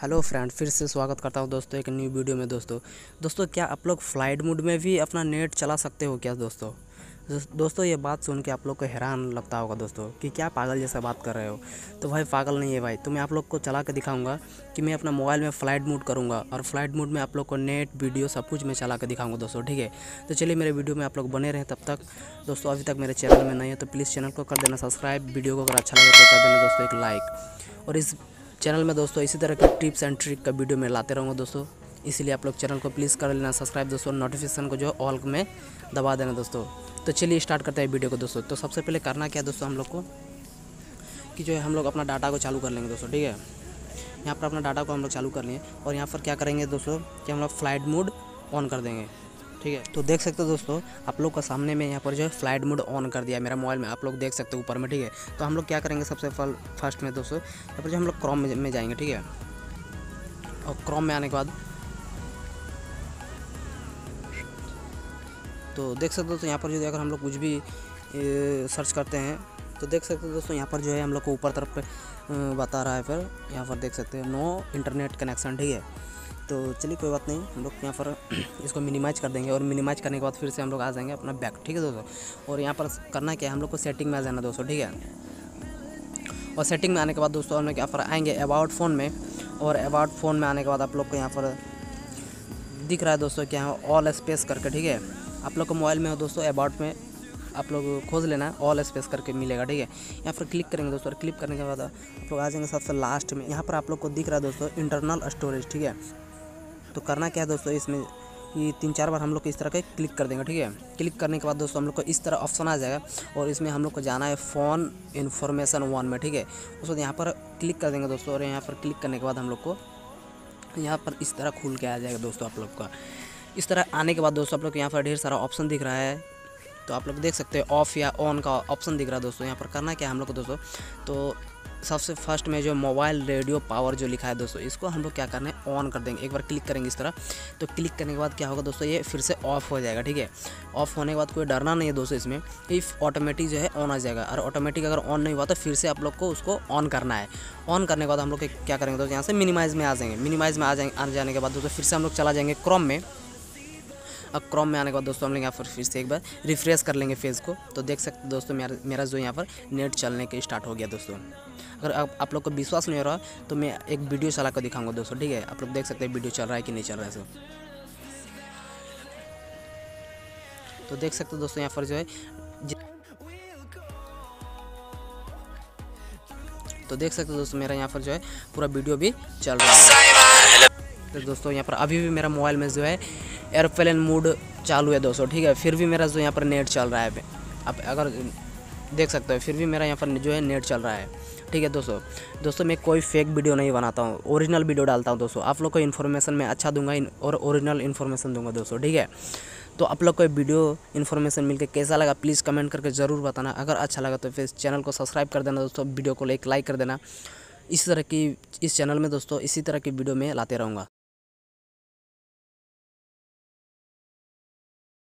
Hello friend, फिर से स्वागत करता हूं दोस्तों एक न्यू वीडियो में। दोस्तों क्या आप लोग फ्लाइट मोड में भी अपना नेट चला सकते हो क्या दोस्तों ये बात सुन के आप लोग को हैरान लगता होगा दोस्तों कि क्या पागल जैसा बात कर रहे हो। तो भाई पागल नहीं है भाई, तो मैं आप लोग को चला के दिखाऊंगा कि मैं अपना मोबाइल में फ़्लाइट मोड करूँगा और फ्लाइट मोड में आप लोग को नेट वीडियो सब कुछ मैं चला के दिखाऊंगा दोस्तों। ठीक है, तो चलिए मेरे वीडियो में आप लोग बने रहें। तब तक दोस्तों अभी तक मेरे चैनल में नहीं है तो प्लीज़ चैनल को कर देना सब्सक्राइब, वीडियो को अगर अच्छा लगे तो कर देना दोस्तों एक लाइक। और इस चैनल में दोस्तों इसी तरह की टिप्स एंड ट्रिक का वीडियो मैं लाते रहूँगा दोस्तों, इसीलिए आप लोग चैनल को प्लीज़ कर लेना सब्सक्राइब दोस्तों, नोटिफिकेशन को जो ऑल में दबा देना दोस्तों। तो चलिए स्टार्ट करते हैं वीडियो को दोस्तों। तो सबसे पहले करना क्या है दोस्तों, हम लोग को कि जो है हम लोग अपना डाटा को चालू कर लेंगे दोस्तों। ठीक है, यहाँ पर अपना डाटा को हम लोग चालू कर लिए और यहाँ पर क्या करेंगे दोस्तों कि हम लोग फ्लाइट मोड ऑन कर देंगे। ठीक है, तो देख सकते हो दोस्तों आप लोग का सामने में यहाँ पर जो है फ्लाइट मोड ऑन कर दिया मेरा मोबाइल में, आप लोग देख सकते हो ऊपर में। ठीक है, तो हम लोग क्या करेंगे सबसे फर्स्ट में दोस्तों यहाँ पर जो हम लोग क्रोम में जाएंगे। ठीक है, और क्रोम में आने के बाद तो देख सकते हो दोस्तों यहाँ पर जो अगर हम लोग कुछ भी सर्च करते हैं तो देख सकते हो दोस्तों यहाँ पर जो है हम लोग को ऊपर तरफ पे बता रहा है। फिर यहाँ पर देख सकते हैं नो इंटरनेट कनेक्शन। ठीक है, तो चलिए कोई बात नहीं, हम लोग यहाँ पर इसको मिनिमाइज कर देंगे और मिनिमाइज करने के बाद फिर से हम लोग आ जाएंगे अपना बैक। ठीक है दोस्तों, और यहाँ पर करना क्या है हम लोग को सेटिंग में आ जाना दोस्तों। ठीक है, और सेटिंग में आने के बाद दोस्तों हम लोग यहाँ पर आएंगे अबाउट फ़ोन में, और अबाउट फ़ोन में आने के बाद आप लोग को यहाँ पर दिख रहा है दोस्तों कि यहाँ ऑल स्पेस करके। ठीक है, आप लोग को मोबाइल में हो दोस्तों अबाउट में आप लोग खोज लेना है, ऑल स्पेस करके मिलेगा। ठीक है, यहाँ पर क्लिक करेंगे दोस्तों, और क्लिक करने के बाद आप लोग आ जाएंगे सबसे लास्ट में। यहाँ पर आप लोग को दिख रहा है दोस्तों इंटरनल स्टोरेज। ठीक है, तो करना क्या है दोस्तों इसमें ये 3-4 बार हम लोग को इस तरह के क्लिक कर देंगे। ठीक है, क्लिक करने के बाद दोस्तों हम लोग को इस तरह ऑप्शन आ जाएगा और इसमें हम लोग को जाना है फ़ोन इन्फॉर्मेशन 1 में। ठीक है, उसको यहाँ पर क्लिक कर देंगे दोस्तों, और यहाँ पर क्लिक करने के बाद हम लोग को यहाँ पर इस तरह खुल के आ जाएगा दोस्तों आप लोग का। इस तरह आने के बाद दोस्तों आप लोग को यहाँ पर ढेर सारा ऑप्शन दिख रहा है, तो आप लोग देख सकते हैं ऑफ़ या ऑन का ऑप्शन दिख रहा है दोस्तों। यहाँ पर करना क्या है हम लोग को दोस्तों, तो सबसे फर्स्ट में जो मोबाइल रेडियो पावर जो लिखा है दोस्तों इसको हम लोग क्या करना है ऑन कर देंगे। एक बार क्लिक करेंगे इस तरह, तो क्लिक करने के बाद क्या होगा दोस्तों ये फिर से ऑफ़ हो जाएगा। ठीक है, ऑफ़ होने के बाद कोई डरना नहीं है दोस्तों, इसमें इफ़ ऑटोमेटिक जो है ऑन आ जाएगा, और ऑटोमेटिक अगर ऑन नहीं हुआ तो फिर से आप लोग को उसको ऑन करना है। ऑन करने के बाद हम लोग क्या करेंगे दोस्तों यहाँ से मिनिमाइज़ में आ जाएंगे। मिनिमाइज़ में आ जाने के बाद दोस्तों फिर से हम लोग चला जाएंगे क्रोम में। अब क्रोम में आने के बाद दोस्तों हम लोग यहाँ पर फिर से एक बार रिफ्रेश कर लेंगे फेज़ को, तो देख सकते दोस्तों मेरा जो यहाँ पर नेट चलने के स्टार्ट हो गया दोस्तों। अगर आप लोग को विश्वास नहीं हो रहा तो मैं एक वीडियो चला कर दिखाऊंगा दोस्तों। ठीक है, आप लोग देख सकते हैं वीडियो चल रहा है कि नहीं चल रहा है सब। तो देख सकते हो दोस्तों यहाँ पर जो है तो देख सकते हो दोस्तों मेरा यहाँ पर जो है पूरा वीडियो भी चल रहा है। तो दोस्तों यहाँ पर अभी भी मेरा मोबाइल में जो है एयरप्लेन मोड चालू है दोस्तों। ठीक है, फिर भी मेरा जो यहाँ पर नेट चल रहा है। आप अगर देख सकते हो फिर भी मेरा यहाँ पर जो है नेट चल रहा है। ठीक है दोस्तों मैं कोई फेक वीडियो नहीं बनाता हूँ, ओरिजिनल वीडियो डालता हूँ दोस्तों। आप लोग को इन्फॉर्मेशन मैं अच्छा दूंगा और ओरिजिनल इन्फॉर्मेशन दूंगा दोस्तों। ठीक है, तो आप लोग को वीडियो इन्फॉर्मेशन मिलकर कैसा लगा प्लीज़ कमेंट करके ज़रूर बताना। अगर अच्छा लगा तो फिर चैनल को सब्सक्राइब कर देना दोस्तों, वीडियो को एक लाइक कर देना। इस तरह की इस चैनल में दोस्तों इसी तरह की वीडियो में लाते रहूँगा।